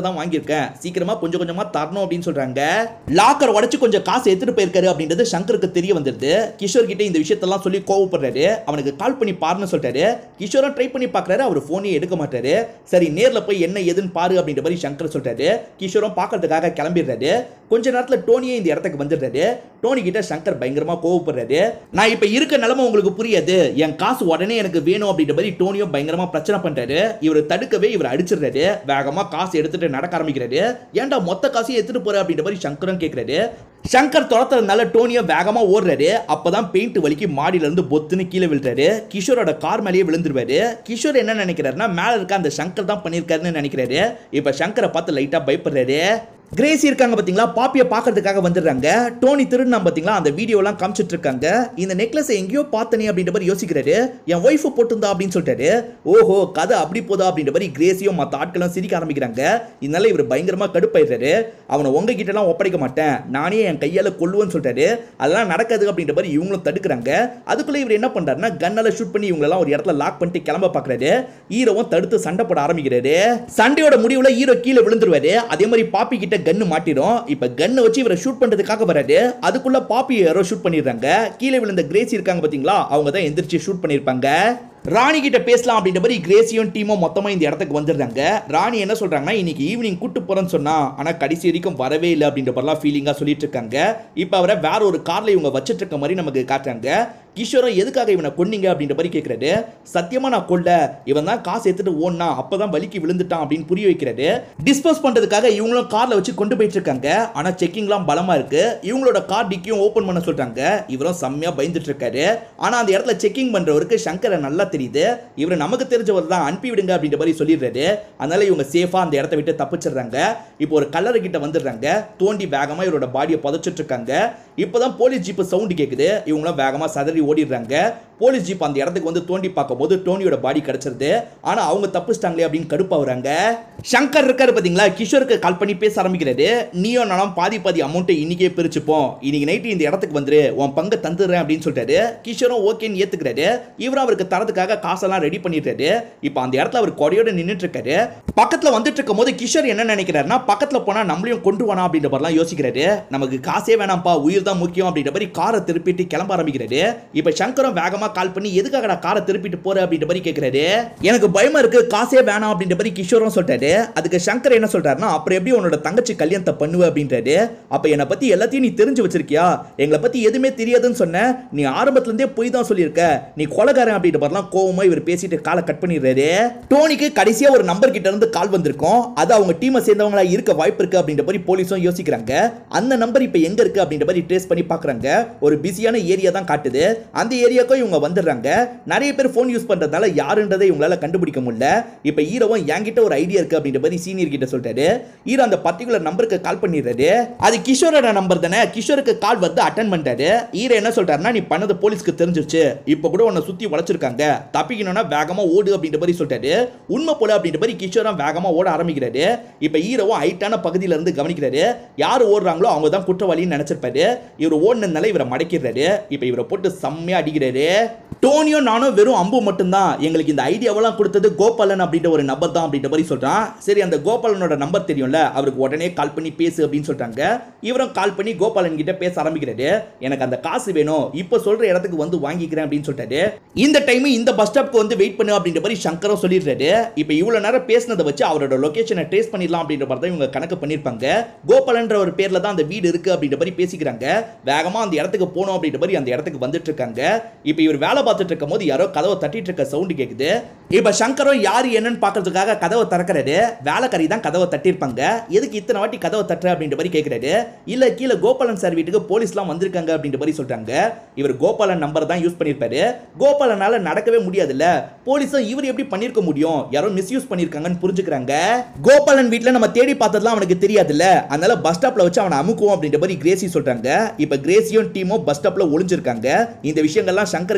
S1: வச்சிருக்கேன், சீக்கிரமா கொஞ்சம் கொஞ்சமா தரணும் அப்படின்னு சொல்றாங்க. லாக்கர் உடைச்சு கொஞ்சம் காசு எடுத்துட்டு போயிருக்காரு அப்படின்றது சங்கருக்கு தெரிய வந்துருது. கிஷோர் கிட்ட இந்த விஷயத்தெல்லாம் சொல்லி கோவப்படுறாரு. அவனுக்கு கால் பண்ணி பாருன்னு சொல்றாரு. கிஷோரும் ட்ரை பண்ணி பார்க்கறாரு, அவர் போனே எடுக்க மாட்டாரு. சரி நேர்ல போய் என்ன ஏதுன்னு பாரு அப்படின்ற மாதிரி சங்கர் சொல்றாரு. கிஷோரும் பார்க்கறதுக்காக கிளம்பிடுறாரு. கொஞ்ச நேரத்துல டோனியே இந்த இடத்துக்கு வந்துடுறாரு. டோனி கிட்ட சங்கர் பயங்கரமா கோவப்படுறாரு. நான் இப்ப இருக்க நிலைமை உங்களுக்கு புரியாது, என் காசு உடனே எனக்கு வேணும் அப்படின்ற மாதிரி டோனியும் பயங்கரமா பிரச்சனை பண்றாரு. இவர் தடுக்கவே இவர் அடிச்சிடுறாரு. வேகமா காசு எடுத்துட்டு நடக்க ஆரம்பிக்கிறாரு. ஏன்டா மொத்த காசையும் எடுத்துட்டு போற அப்படின்ற மாதிரி சங்கரும் கேட்கிறாரு. சங்கர் துரத்துறதுனால டோனியோ வேகமா ஓடுறாரு. அப்பதான் பெயிண்ட் வலிக்கு மாடியில இருந்து பொத்துன்னு கீழே விழுறாரு. கிஷோரோட கார் மேலேயே விழுந்துருவாரு. கிஷோர் என்ன நினைக்கிறாருன்னா மேல இருக்க அந்த சங்கர் தான் பண்ணிருக்காருன்னு நினைக்கிறாரு. இப்ப சங்கரை பார்த்து லைட்டா பயப்படுறாரு. கிரேசி இருக்காங்க பாத்தீங்களா, பாப்பியை பார்க்கறதுக்காக வந்துடுறாங்க. டோனி திருடுனா பாத்தீங்களா, அந்த வீடியோலாம் காமிச்சிட்டு இருக்காங்க. இந்த நெக்லஸ் எங்கேயோ பார்த்தனே அப்படின்ற மாதிரி யோசிக்கிறாரு. என் ஒய்ஃப் போட்டுந்தா அப்படின்னு சொல்லிட்டாரு. ஓஹோ கதை அப்படி போதா அப்படின்ற மாதிரி கிரேசியும் மற்ற ஆட்களும் சிரிக்க ஆரம்பிக்கிறாங்க. இதனால இவர் பயங்கரமா கடுப்பாயிடுறாரு. அவனை உங்ககிட்ட எல்லாம் ஒப்படைக்க மாட்டேன், நானே என் கையால கொல்லுவேன்னு சொல்லிட்டாரு. அதெல்லாம் நடக்காது அப்படின்ற மாதிரி இவங்களும் தடுக்கிறாங்க. அதுக்குள்ள இவர் என்ன பண்றாருன்னா கன்னால ஷூட் பண்ணி இவங்களெல்லாம் ஒரு இடத்துல லாக் பண்ணிட்டு கிளம்ப பாக்குறாரு. ஹீரோவும் தடுத்து சண்டை போட ஆரம்பிக்கிறாரு. சண்டையோட முடிவுல ஹீரோ கீழே விழுந்துருவாரு. அதே மாதிரி பாப்பி கிட்ட கன்னு மாட்டிரும். இப்ப கன்னை வச்சு இவரை ஷூட் பண்றதுக்காக வராரு. அதுக்குள்ள பாப்பி யாரோ ஷூட் பண்ணிடுறாங்க. கீழே விழுந்த கிரேசி இருக்காங்க பாத்தீங்களா, அவங்க தான் எந்திரிச்சு ஷூட் பண்ணிருப்பாங்க. ராணி கிட்ட பேசலாம் அப்படின்ற மாதிரி கிரேசியும் டீமும் மொத்தமா இந்த இடத்துக்கு வந்துடுறாங்க. ராணி என்ன சொல்றாங்கன்னா இன்னைக்கு ஈவினிங் கூட்டு போறேன்னு சொன்னா, ஆனா கடைசி வரைக்கும் வரவே இல்லை அப்படின்ற மாதிரிலாம் ஃபீலிங்கா சொல்லிட்டு இருக்காங்க. இப்ப அவரை வேற ஒரு கார்ல இவங்க வச்சிட்டு இருக்க மாதிரி நமக்கு காட்டுறாங்க. கிஷோரம் எதுக்காக இவனை கொன்னீங்க அப்படின்ற மாதிரி கேட்கிறாரு. சத்தியமா நான் கொல்ல, இவன் தான் காசு எடுத்துட்டு ஓடனா, அப்பதான் வலிக்கு விழுந்துட்டான் அப்படின்னு புரிய வைக்கிறாரு. டிஸ்போஸ் பண்றதுக்காக இவங்களும் கார்ல வச்சு கொண்டு போயிட்டு இருக்காங்க. ஆனா செக்கிங்லாம் பலமா இருக்கு. இவங்களோட கார் டிக்கியும் ஓபன் பண்ண சொல்றாங்க. இவரும் செம்மையா பயந்துட்டு இருக்காரு. ஆனா அந்த இடத்துல செக்கிங் பண்றவருக்கு சங்கரை நல்லா தெரியுது. இவரு நமக்கு தெரிஞ்சவர் தான், அனுப்பி விடுங்க அப்படின்ற மாதிரி சொல்லிடுறாரு. அதனால இவங்க சேஃபா அந்த இடத்தை விட்டு தப்பிச்சிடுறாங்க. இப்போ ஒரு கல்லறை கிட்ட வந்துடுறாங்க. தோண்டி வேகமா இவரோட பாடியை புதைச்சிட்டு இருக்காங்க. இப்பதான் போலீஸ் ஜீப் சவுண்ட் கேக்குது. இவங்களும் வேகமா சதறி ஓடிடுறாங்க. போலீஸ் ஜீப் அந்த இடத்துக்கு வந்து தோண்டி பார்க்கும்போது டோனியோட பாடி கிடைச்சிருது. ஆனா அவங்க தப்பிச்சிட்டாங்களே அப்படின்னு கடுப்பாவுறாங்க. சங்கர் இருக்காரு பாத்தீங்களா, கிஷோருக்கு கால் பண்ணி பேச ஆரம்பிக்கிறாரு. நீயோ நானும் பாதி பாதி அமௌண்ட்டை இன்னைக்கே பிரிச்சுப்போம், இன்னைக்கு நைட்டு இந்த இடத்துக்கு வந்துரு, உன் பங்கு தந்துடுறேன் அப்படின்னு சொல்லிட்டாரு. கிஷோரும் ஓகேன்னு ஏத்துக்கிறாரு. இவரும் அவருக்கு தரதுக்காக காசெல்லாம் ரெடி பண்ணிட்டாரு. இப்போ அந்த இடத்துல அவர் கொடையோட நின்றுட்டு இருக்காரு. பக்கத்துல வந்துட்டு இருக்கும் போது கிஷோர் என்ன நினைக்கிறாருன்னா பக்கத்துல போனா நம்மளையும் கொண்டு வானா அப்படின்ற மாதிரிலாம் யோசிக்கிறாரு. நமக்கு காசே வேணாம்ப்பா, உயிர் தான் முக்கியம் அப்படின்ற மாதிரி காரை திருப்பிட்டு கிளம்ப ஆரம்பிக்கிறாரு. இப்ப சங்கரும் வேகமா கால் பண்ணி எதுக்காக காரை திருப்பிட்டு போற அப்படின்ற மாதிரி கேட்கிறாரு. எனக்கு பயமா இருக்கு, காசே வேணாம் அப்படின்ற மாதிரி கிஷோரும் சொல்லிட்டாரு. அதுக்கு சங்கர் என்ன சொல்றாருன்னா அப்புறம் எப்படி உன்னோட தங்கச்சி கல்யாணத்தை பண்ணுவ அப்படின்றாரு. அப்ப என்னை பத்தி எல்லாத்தையும் நீ தெரிஞ்சு வச்சிருக்கியா, எங்களை பத்தி எதுவுமே தெரியாதுன்னு சொன்ன, நீ ஆரம்பத்துல இருந்தே போய் தான் சொல்லியிருக்க, நீ கொலைகாரன் அப்படின்ற மாதிரிலாம் கோவமா இவர் பேசிட்டு காலை கட் பண்ணிடுறாரு. டோனிக்கு கடைசியா ஒரு நம்பர் கிட்ட இருந்து கால் வந்திருக்கும். அது அவங்க டீமை சேர்ந்தவங்களா இருக்க வாய்ப்பு இருக்கு அப்படின்ற மாதிரி போலீஸும் யோசிக்கிறாங்க. அந்த நம்பர் இப்ப எங்க இருக்கு அப்படின்ற மாதிரி ட்ரேஸ் பண்ணி பாக்குறாங்க. ஒரு பிஸியான ஏரியா தான் காட்டுது. அந்த ஏரியாக்கும் இவங்க வந்துடுறாங்க. நிறைய பேர் போன் யூஸ் பண்றதால யாருன்றதை இவங்களால கண்டுபிடிக்க முடியல. இப்ப ஹீரோவும் என்கிட்ட ஒரு ஐடியா இருக்கு அப்படின்ற மாதிரி சீனியர் கிட்ட சொல்றாரு. ஹீரோ அந்த பர்டிகுலர் நம்பருக்கு கால் பண்ணிடுறாரு. அது கிஷோரோட நம்பர் தானே. கிஷோருக்கு கால் வந்து அட்டென்ட் பண்ணிட்டாரு. ஹீரோ என்ன சொல்றாருன்னா நீ பண்ணது போலீஸ்க்கு தெரிஞ்சிருச்சு, இப்ப கூட உன்னை சுத்தி வளைச்சிருக்காங்க, தப்பிக்கணும்னா வேகமா ஓடு அப்படின்ற மாதிரி சொல்றாரு. உண்மை போல அப்படின்ற மாதிரி கிஷோரம் வேகமா ஓட ஆரம்பிக்கிறாரு. இப்ப ஹீரோவும் ஹைட்டான பகுதியில இருந்து கவனிக்கிறாரு. யாரு ஓடுறாங்களோ அவங்க தான் குற்றவாளின்னு நினைச்சிருப்பாரு. இவர் ஓடுனதுனால இவரை மடக்கிறாரு. இப்ப இவரை போட்டு செம்மையா அடிக்கிறாரு. டோனியோ நானும் வெறும் அம்பு மட்டும்தான், எங்களுக்கு இந்த ஐடியாவெல்லாம் கொடுத்தது கோபாலன் அப்படின்ற ஒரு நபர் தான் அப்படின்ற மாதிரி சொல்றான். சரி அந்த கோபாலனோட நம்பர் தெரியும்ல, அவருக்கு உடனே கால் பண்ணி பேசு அப்படின்னு சொல்றாங்க. இவரும் கால் பண்ணி கோபாலன் கிட்ட பேச ஆரம்பிக்கிறாரு. எனக்கு அந்த காசு வேணும், இப்ப சொல்ற இடத்துக்கு வந்து வாங்கிக்கிறேன் அப்படின்னு சொல்லிட்டாரு. இந்த டைம் இந்த பஸ் ஸ்டாப்க்கு வந்து வெயிட் பண்ணு அப்படின்ற மாதிரி சங்கரும் சொல்லிடுறாரு. இப்ப இவ்வளவு நேரம் பேசினதை வச்சு அவரோட லொகேஷனை ட்ரேஸ் பண்ணிடலாம் அப்படின்ற மாதிரி தான் இவங்க கணக்கு பண்ணிருப்பாங்க. கோபாலன்ற ஒரு பேர்ல தான் அந்த வீடு இருக்கு அப்படின்ற மாதிரி பேசிக்கிறாங்க. வேகமா அந்த இடத்துக்கு போனோம் அப்படின்ற மாதிரி அந்த இடத்துக்கு வந்துட்டு இருக்காங்க. இப்ப இவர் வேலை பார்த்துட்டு இருக்கும் போது யாரோ கதவை தட்டிட்டு இருக்க சவுண்ட் கேக்குது. இப்ப சங்கரும் யாரு என்னன்னு பாக்குறதுக்காக கதவை திறக்கிறாரு. வேலைக்காரி தான் கதவை தட்டிருப்பாங்க. எதுக்கு இத்தனை வாட்டி கதவை தட்டுற அப்படின்ற மாதிரி கேட்கிறாரு. இல்ல கீழே கோபாலன் சார் வீட்டுக்கு போலீஸ்லாம் வந்திருக்காங்க அப்படின்ற மாதிரி சொல்றாங்க. இவர் கோபாலன் நம்பர் தான் யூஸ் பண்ணிருப்பாரு. கோபாலனால நடக்கவே முடியாதுல்ல, போலீஸும் இவர் எப்படி பண்ணிருக்க முடியும், யாரோ மிஸ்யூஸ் பண்ணிருக்காங்கன்னு புரிஞ்சுக்கிறாங்க. கோபாலன் வீட்டுல நம்ம தேடி பார்த்ததுலாம் அவனுக்கு தெரியாதுல்ல, அதனால பஸ் ஸ்டாப்ல வச்சு அவனை அமுக்குவோம் அப்படின்ற மாதிரி கிரேசி சொல்றாங்க. இப்ப கிரேசியும் டீமும் பஸ் ஸ்டாப்ல ஒளிஞ்சிருக்காங்க. இந்த விஷயங்கள்லாம் சங்கருக்கு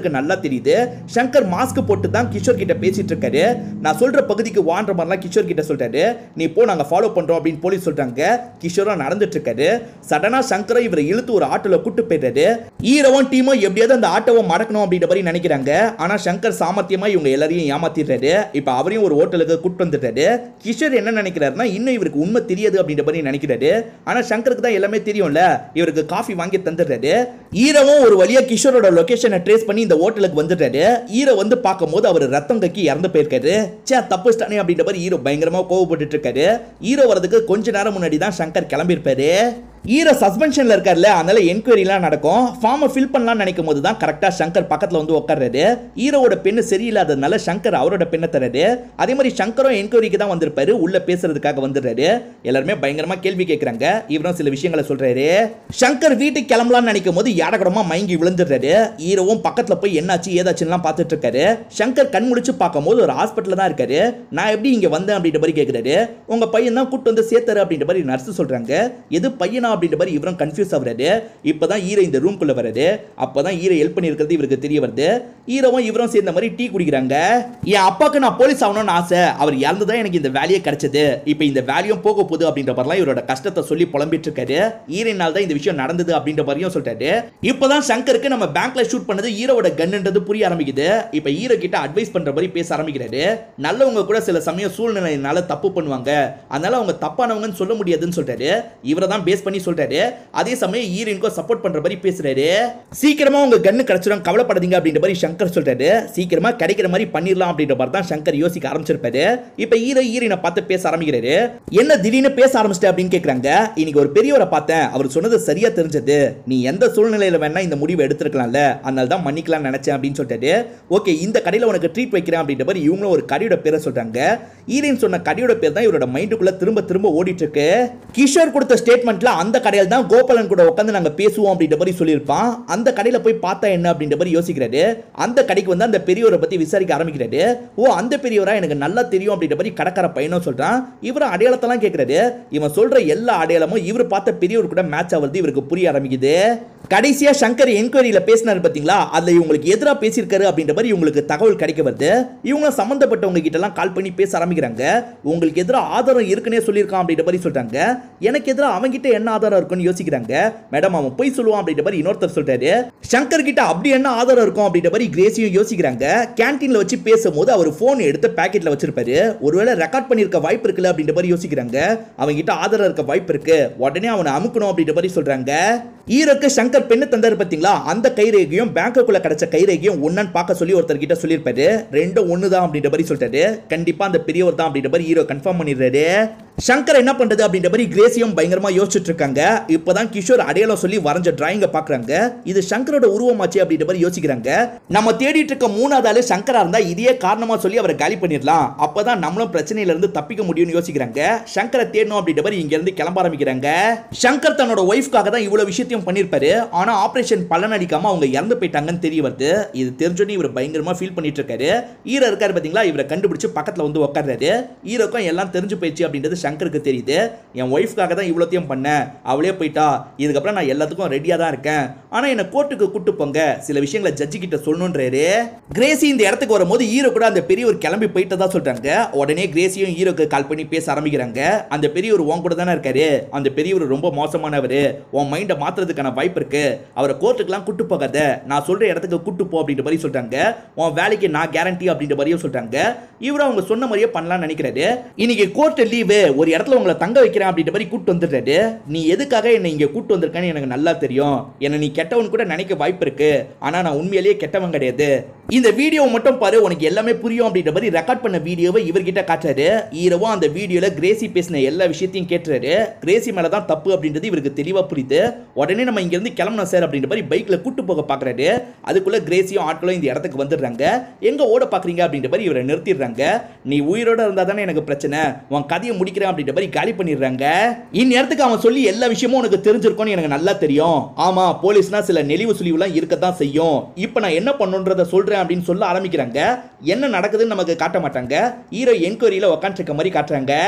S1: சங்கருக்கு நல்லா தெரியுது. சங்கர் மாஸ்க் போட்டு தான் கிஷோர் கிட்ட பேசிட்டு இருக்காரு. நான் சொல்ற பகுதிக்கு வான்ற மாதிரிலாம் கிஷோர் கிட்ட சொல்றாரு. நீ போ, நாங்க ஃபாலோ பண்றோம் அப்படின்னு போலீஸ் சொல்றாங்க. கிஷோரும் நடந்துட்டு இருக்காரு. சடனா சங்கரை இவரை இழுத்து ஒரு ஆட்டோல கூட்டு போயிட்டாரு. ஹீரோவும் டீமும் எப்படியாவது அந்த ஆட்டோவை மடக்கணும் அப்படின்ற மாதிரி நினைக்கிறாங்க. ஆனா சங்கர் சாமர்த்தியமா இவங்க எல்லாரையும் ஏமாத்திடுறாரு. இப்ப அவரையும் ஒரு ஹோட்டலுக்கு கூட்டு வந்துட்டாரு. கிஷோர் என்ன நினைக்கிறாருன்னா இன்னும் இவருக்கு உண்மை தெரியாது அப்படின்ற மாதிரி நினைக்கிறாரு. ஆனா சங்கருக்கு தான் எல்லாமே தெரியும்ல. இவருக்கு காஃபி வாங்கி தந்துடுறாரு. ஹீரோவும் ஒரு வழியா கிஷோரோட லொகேஷனை ட்ரேஸ் பண்ணி இந்த ஹோட்டலுக்கு வந்துட்டாரு. ஹீரோ வந்து பார்க்கும்போது அவர் ரத்தம் கக்கி இறந்து போயிருக்காரு. சே தப்புஸ்டானே அப்படின்ற மாதிரி ஹீரோ பயங்கரமா கோவப்பட்டு இருக்காரு. ஹீரோ வரதுக்கு கொஞ்ச நேரம் முன்னாடி தான் சங்கர் கிளம்பி இருப்பாரு. ஹீரோ சஸ்பென்ஷன்ல இருக்கார்ல, அதனால என்கொயரிலாம் நடக்கும். ஃபார்மை ஃபில் பண்ணலாம்னு நினைக்கும் போது தான் கரெக்டா சங்கர் பக்கத்துல வந்து உட்கார்றாரு. ஹீரோவோட பெண்ணு சரியில்லாததுனால சங்கர் அவரோட பெண்ணை தராரு. அதே மாதிரி சங்கரும் என்கொயரிக்கு தான் வந்திருப்பாரு. உள்ள பேசுறதுக்காக வந்துடுறாரு. எல்லாருமே பயங்கரமா கேள்வி கேட்கறாங்க. இவரும் சில விஷயங்களை சொல்றாரு. சங்கர் வீட்டுக்கு கிளம்பலாம்னு நினைக்கும் போது யாடகடமா மயங்கி விழுந்துடுறாரு. ஹீரோவும் பக்கத்துல போய் என்னாச்சு ஏதாச்சுலாம் பார்த்துட்டு இருக்காரு. சங்கர் கண் முழிச்சு பார்க்கும்போது ஒரு ஹாஸ்பிட்டல் தான் இருக்காரு. நான் எப்படி இங்க வந்தேன் அப்படின்ற மாதிரி கேட்கிறாரு. உங்க பையன் தான் கூட்டு வந்து சேர்த்தாரு அப்படின்ற மாதிரி நர்ஸ் சொல்றாங்க. எது பையனா அப்படின்ற மாதிரி இவரும் கன்ஃபியூஸ் ஆகுறாரு. இப்பதான் ஹீரோ இந்த ரூம்குள்ள வராரு. அப்பதான் ஹீரோ ஹெல்ப் பண்ணிருக்கிறது இவருக்கு தெரிய வருது. ஹீரோவும் இவரும் சேர்ந்த மாதிரி டீ குடிக்கிறாங்க. என் அப்பாக்கு நான் போலீஸ் ஆகணும்னு ஆசை. அவர் இறந்துதான் எனக்கு இந்த வேலையே கிடைச்சது. இப்போ இந்த வேலையும் போக போகுது அப்படின்ற மாதிரிலாம் இவரோட கஷ்டத்தை சொல்லி புலம்பிட்டு இருக்காரு. ஹீரோனால தான் இந்த விஷயம் நடந்தது அப்படின்ற மாதிரியும் சொல்றாரு. இப்பதான் சங்கருக்கு நம்ம பேங்க்ல ஷூட் பண்ணது ஹீரோவோட கன்ன்றது புரிய ஆரம்பிக்குது. இப்போ ஹீரோ கிட்ட அட்வைஸ் பண்ற மாதிரி பேச ஆரம்பிக்கிறாரு. நல்லவங்க கூட சில சமயம் சூழ்நிலையினால தப்பு பண்ணுவாங்க. அதனால அவங்க தப்பானவங்கன்னு சொல்ல முடியாதுன்னு சொல்றாரு. இவரை தான் பேஸ் பண்ணி சொல்றாரு. அதே சமயம் ஹீரோயினுக்கு சப்போர்ட் பண்ற மாதிரி பேசுறாரு. சீக்கிரமா உங்க கன்னு கிடைச்சிடும், கவலைப்படாதீங்க அப்படின்ற மாதிரி சங்கர் சொல்றாரு. சீக்கிரமா கிடைக்கிற மாதிரி பண்ணிடலாம் அப்படின்ற மாதிரி தான் சங்கர் யோசிக்க ஆரம்பிச்சிருப்பாரு. இப்போ ஹீரோ ஹீரோயினை பார்த்து பேச ஆரம்பிக்கிறாரு. என்ன திடீர்னு பேச ஆரம்பிச்சிட்ட அப்படின்னு கேக்குறாங்க. இன்னைக்கு ஒரு பெரியவரை பார்த்தேன், அவர் சொன்னது சரியா தெரிஞ்சது. நீ எந்த சூழ்நிலையில வேணா இந்த முடிவை எடுத்துருக்கலாம்ல, அதனால தான் மன்னிக்கலாம் நினைச்சேன் அப்படின்னு சொல்லிட்டு ஓகே இந்த கடையில் உனக்கு ட்ரீட் வைக்கிறேன் அப்படின்ற மாதிரி இவங்களும் ஒரு கடையோட பேரை சொல்றாங்க. ஹீரோயின் சொன்ன கடையோட பேர் தான் இவரோட மைண்டுக்குள்ள திரும்ப திரும்ப ஓடிட்டு இருக்கு. கிஷோர் கொடுத்த ஸ்டேட்மெண்ட்ல அந்த கடையில் தான் கோபாலன் கூட உட்காந்து நாங்க பேசுவோம் அப்படின்ற மாதிரி சொல்லியிருப்பான். அந்த கடையில போய் பார்த்தா என்ன அப்படின்ற மாதிரி யோசிக்கிறாரு. அந்த கடைக்கு வந்து அந்த பெரியவரை பத்தி விசாரிக்க ஆரம்பிக்கிறாரு. ஓ அந்த பெரியவரா எனக்கு நல்லா தெரியும் அப்படின்ற மாதிரி கடைக்கார பையனும் சொல்றான். இவரும் அடையாளத்தெல்லாம் கேட்கிறாரு. இவன் சொல்ற எல்லா அடையாளமும் இவர் பார்த்த பெரியவர் கூட மேட்ச் ஆகுது இவருக்கு புரிய ஆரம்பிக்குது. கடைசியா சங்கர் என்கொயரியில பேசினாரு பாத்தீங்களா, அதுல இவங்களுக்கு எதிராக பேசியிருக்காரு அப்படின்ற மாதிரி இவங்களுக்கு தகவல் கிடைக்க வருது. இவங்க சம்பந்தப்பட்டவங்க கிட்ட எல்லாம் கால் பண்ணி பேச ஆரம்பிக்கிறாங்க. உங்களுக்கு எதிராக ஆதாரம் இருக்குன்னே சொல்லியிருக்கான் அப்படின்ற மாதிரி சொல்றாங்க. எனக்கு எதிராக அவங்க கிட்ட என்ன ஆதாரம் இருக்குன்னு யோசிக்கிறாங்க. மேடம் அவன் போய் சொல்லுவான் அப்படின்ற மாதிரி இன்னொருத்தர் சொல்றாரு. சங்கர் கிட்ட அப்படி என்ன ஆதாரம் இருக்கும் அப்படின்ற மாதிரி கிரேசியும் யோசிக்கிறாங்க. கேன்டீன்ல வச்சு பேசும்போது அவர் போன் எடுத்து பாக்கெட்ல வச்சிருப்பாரு. ஒருவேளை ரெக்கார்ட் பண்ணிருக்க வாய்ப்பு இருக்குல்ல அப்படின்ற மாதிரி யோசிக்கிறாங்க. அவங்க கிட்ட ஆதாரம் இருக்க வாய்ப்பு இருக்கு, உடனே அவனை அமுக்கணும் அப்படின்ற மாதிரி சொல்றாங்க. ஹீரோக்கு சங்கர் பெண்ணு தந்தாரு பாத்தீங்களா, அந்த கைரேகையும் பேங்க்குள்ள கிடைச்ச கைரேகையும் ஒன்னு பார்க்க சொல்லி ஒருத்தர் கிட்ட சொல்லியிருப்பாரு. ரெண்டும் ஒண்ணுதான் அப்படின்ற மாதிரி சொல்லிட்டாரு. கண்டிப்பா அந்த பெரியவர் தான் அப்படின்ற மாதிரி ஹீரோ கன்ஃபார்ம் பண்ணிடுறாரு. சங்கர் என்ன பண்றது அப்படின்ற மாதிரி கிரேசியும் பயங்கரமா யோசிச்சுட்டு இருக்காங்க. இப்பதான் கிஷோர் அடையாளம் சொல்லி வரைஞ்ச டிராயிங்க பாக்குறாங்க. இது சங்கரோட உருவமாச்சு அப்படின்ற மாதிரி யோசிக்கிறாங்க. நம்ம தேடிட்டு இருக்க மூணாவது ஆளு சங்கரா இருந்தா இதையே காரணமா சொல்லி அவரை காலி பண்ணிடலாம். அப்பதான் நம்மளும் பிரச்சனையில இருந்து தப்பிக்க முடியும்னு யோசிக்கிறாங்க. சங்கரை தேடணும் அப்படின்ற மாதிரி இங்க இருந்து கிளம்ப ஆரம்பிக்கிறாங்க. சங்கர் தன்னோட ஒய்ஃப்காக தான் இவ்வளவு விஷயத்தையும் பண்ணிருப்பாரு. ஆனா ஆபரேஷன் பலன் அடிக்காம அவங்க இறந்து போயிட்டாங்கன்னு தெரிய வருது. இது தெரிஞ்சோன்னு இவர் பயங்கரமா ஃபீல் பண்ணிட்டு இருக்காரு. ஹீரோ இருக்காரு பாத்தீங்களா, இவரை கண்டுபிடிச்சு பக்கத்துல வந்து உட்கார்றாரு. ஹீரோக்கும் எல்லாம் தெரிஞ்சு போயிடுச்சு அப்படின்றது சங்கருக்கு தெரியுது. என் ஒய்ஃப்காக தான் இவ்வளோத்தையும் பண்ணேன், அவளே போயிட்டா, இதுக்கப்புறம் நான் எல்லாத்துக்கும் ரெடியா தான் இருக்கேன். ஆனா என்ன கோர்ட்டுக்கு கூட்டு போங்க, சில விஷயங்களை ஜட்ஜி கிட்ட சொல்லணுன்றாரு. கிரேசி இந்த இடத்துக்கு வரும்போது ஹீரோ கூட அந்த பெரியவர் கிளம்பி போயிட்டதா சொல்றாங்க. உடனே கிரேசியும் ஹீரோக்கு கால் பண்ணி பேச ஆரம்பிக்கிறாங்க. அந்த பெரியவர் உன் கூட தானே இருக்காரு, அந்த பெரியவர் ரொம்ப மோசமானவர், உன் மைண்டை மாத்துறதுக்கான வாய்ப்பு இருக்கு, அவரை கோர்ட்டுக்குலாம் கூட்டு போகாத, நான் சொல்ற இடத்துக்கு கூட்டு போ அப்படின்ற மாதிரி சொல்றாங்க. உன் வேலைக்கு நான் கேரண்டி அப்படின்ற மாதிரியும் சொல்றாங்க. இவரும் அவங்க சொன்ன மாதிரியே பண்ணலாம்னு நினைக்கிறாரு. இன்னைக்கு கோர்ட் லீவு, ஒரு இடத்துல உங்களை தங்க வைக்கிறேன் அப்படின்ற மாதிரி கூட்டு வந்துடுறாரு. நீ எதுக்காக என்னை இங்க கூட்டு வந்திருக்கான்னு எனக்கு நல்லா தெரியும். என்ன நீ கெட்டவன் கூட நினைக்க வாய்ப்பு இருக்கு, ஆனா நான் உண்மையிலேயே கெட்டவன் கிடையாது. இந்த வீடியோ மட்டும் பாரு, உனக்கு எல்லாமே புரியும் அப்படின்ற மாதிரி ரெக்கார்ட் பண்ண வீடியோவை இவர்கிட்ட காட்டுறாரு. ஹீரோவா அந்த வீடியோல கிரேசி பேசின எல்லா விஷயத்தையும் கேட்டுறாரு. கிரேசி மேல தான் தப்பு அப்படின்றது இவருக்கு தெளிவா புரியுது. உடனே நம்ம இங்க இருந்து கிளம்பணும் சார் அப்படின்ற மாதிரி பைக்ல கூட்டு போக பாக்குறாரு. அதுக்குள்ள கிரேசியும் ஆட்களும் இந்த இடத்துக்கு வந்துடுறாங்க. எங்க ஓட பாக்குறீங்க அப்படின்ற மாதிரி இவரை நிறுத்திடுறாங்க. நீ உயிரோட இருந்தா தானே எனக்கு பிரச்சனை, உன் கதையை முடிக்கிறேன் அப்படின்ற மாதிரி காலி பண்ணிடுறாங்க. இந்நேரத்துக்கு அவன் சொல்லி எல்லா விஷயமும் உனக்கு தெரிஞ்சிருக்கும்னு எனக்கு நல்லா தெரியும். ஆமா, போலீஸ்னா சில நெளிவு சுழிவுலாம் இருக்கத்தான் செய்யும். இப்போ நான் என்ன பண்ணுன்றத சொல்றேன் அப்படின்னு சொல்ல ஆரம்பிக்கிறாங்க. என்ன நடக்குதுன்னு நமக்கு காட்ட மாட்டாங்க. ஹீரோ என்கொயரியில உட்காந்துருக்க மாதிரி காட்டுறாங்க.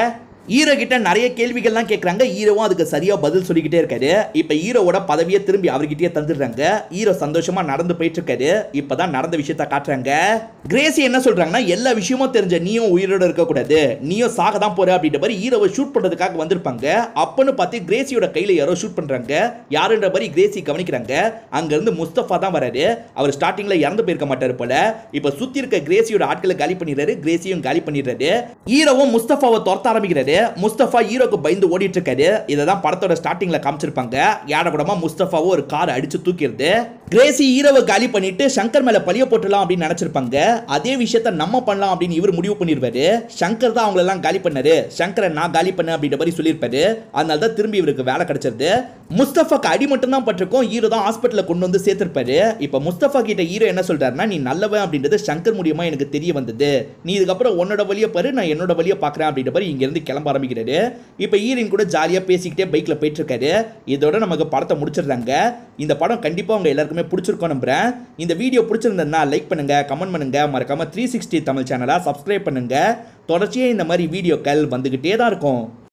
S1: ஹீரோ கிட்ட நிறைய கேள்விகள்லாம் கேட்கறாங்க. ஹீரோவும் அதுக்கு சரியா பதில் சொல்லிக்கிட்டே இருக்காரு. இப்ப ஹீரோவோட பதவியை திரும்பி அவர்கிட்டயே தந்துடுறாங்க. ஹீரோ சந்தோஷமா நடந்து போயிட்டு இருக்காரு. இப்பதான் நடந்த விஷயத்த காட்டுறாங்க. கிரேசி என்ன சொல்றாங்கன்னா, எல்லா விஷயமும் தெரிஞ்ச நீயும் உயிரோட இருக்க கூடாது, நீயும் சாக தான் போற அப்படின்ற மாதிரி ஹீரோவை ஷூட் பண்றதுக்காக வந்திருப்பாங்க. அப்பன்னு பார்த்து கிரேசியோட கையில யாரோ ஷூட் பண்றாங்க. யாருன்ற மாதிரி கிரேசி கவனிக்கிறாங்க. அங்க இருந்து முஸ்தபா தான் வராரு. அவர் ஸ்டார்டிங்ல இறந்து போயிருக்க மாட்டாரு போல. இப்ப சுத்தி இருக்க கிரேசியோட ஆட்களை காலி பண்ணிடுறாரு. கிரேசியும் காலி பண்ணிடுறாரு. ஹீரோவும் முஸ்தபாவை துரத்த ஆரம்பிக்கிறாரு. முஸ்தபா ஹீரோக்கு பயந்து ஓடிட்டு இருக்காரு. இததான் படத்தோட ஸ்டார்டிங்ல காமிச்சிருப்பாங்க. யார கூடமா முஸ்தபாவை ஒரு கார் அடிச்சு தூக்கிடுது. கிரேசி ஹீரோவை காலி பண்ணிட்டு சங்கர் மேல பழிய போட்டுலாம் அப்படின்னு நினைச்சிருப்பாங்க. அதே விஷயத்த நம்ம பண்ணலாம் அப்படின்னு இவர் முடிவு பண்ணிருப்பாரு. சங்கர் தான் அவங்கள எல்லாம் காலி பண்ணாரு, சங்கரை நான் காலி பண்ண அப்படின்ற மாதிரி சொல்லியிருப்பாரு. அதனால தான் திரும்பி இவருக்கு வேலை கிடைச்சிருது. முஸ்தபாக்கு அடி மட்டும் தான் பட்டிருக்கும். ஹீரோ தான் ஹாஸ்பிட்டல்ல கொண்டு வந்து சேர்த்திருப்பாரு. இப்ப முஸ்தபா கிட்ட ஹீரோ என்ன சொல்றாருன்னா, நீ நல்லவன் அப்படின்றது சங்கர் மூலியமா எனக்கு தெரிய வந்தது, நீ இதுக்கப்புறம் உன்னோட வழியை பாரு, நான் என்னோட வழியை பார்க்கறேன் அப்படின்ற மாதிரி இங்க இருந்து கிளம்ப ஆரம்பிக்கிறாரு. இப்ப ஹீரோயின் கூட ஜாலியா பேசிக்கிட்டே பைக்ல போயிட்டு இருக்காரு. இதோட நமக்கு படத்தை முடிச்சிடுறாங்க. இந்த படம் கண்டிப்பா உங்க எல்லாருக்குமே பிடிச்சிருக்கும் நம்புறேன். இந்த வீடியோ பிடிச்சிருந்தா லைக் பண்ணுங்க, கமெண்ட் பண்ணுங்க, மறக்காம த்ரீ சிக்ஸ்டி தமிழ் சேனலை சப்ஸ்கிரைப் பண்ணுங்க. தொடர்ச்சியா இந்த மாதிரி வீடியோக்கள் வந்துகிட்டே தான் இருக்கும்.